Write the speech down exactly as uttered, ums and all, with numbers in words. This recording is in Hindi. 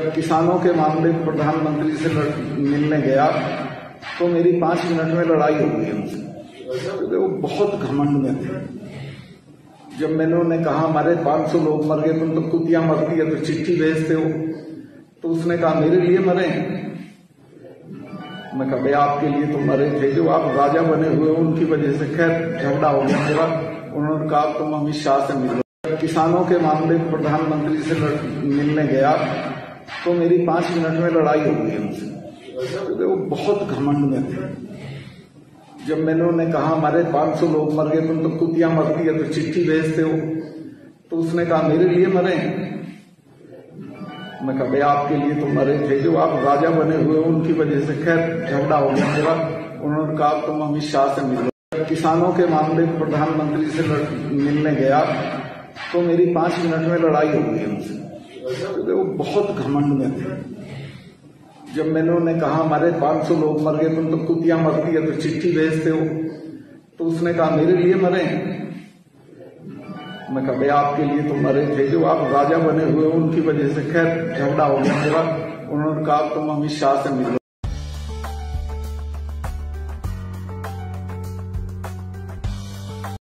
जब किसानों के मामले प्रधानमंत्री से मिलने गया तो मेरी पांच मिनट में लड़ाई हो गई उनसे, क्योंकि वो बहुत घमंड में थे। जब मैंने उन्हें कहा हमारे पांच सौ लोग मर गए, तुम तो कुतिया मरती है तो चिट्ठी भेजते हो, तो उसने कहा मेरे लिए मरे। मैं कहा भाई आपके लिए तो मरे थे, जो आप राजा बने हुए उनकी वजह से खैर झगड़ा हो गया मेरा। उन्होंने कहा तुम अमित शाह से मिलो। किसानों के मामले प्रधानमंत्री से मिलने गया तो मेरी पांच मिनट में लड़ाई हो गई उनसे, क्योंकि वो बहुत घमंड में थे। जब मैंने उन्हें कहा हमारे पांच सौ लोग मर गए, तुम तो कुतिया मरती है तो चिट्ठी भेजते हो, तो उसने कहा मेरे लिए मरे। मैं कहा भाई आपके लिए तो मरे थे, जो आप राजा बने हुए उनकी वजह से खैर झगड़ा हो गया मेरा। उन्होंने कहा तुम अमित शाह से मिलो। किसानों के मामले प्रधानमंत्री से मिलने गया तो मेरी पांच मिनट में लड़ाई हो गई उनसे, क्योंकि वो बहुत घमंड में थे। जब मैंने उन्हें कहा हमारे पांच सौ लोग मर गए, तुम तो कुतिया मरती है तो चिट्ठी भेजते हो, तो उसने कहा मेरे लिए मरे। मैं कहा भाई आपके लिए तो मरे थे, जो आप राजा बने हुए उनकी वजह से खैर झगड़ा हो गया मेरा। उन्होंने कहा तुम अमित शाह से मिलो।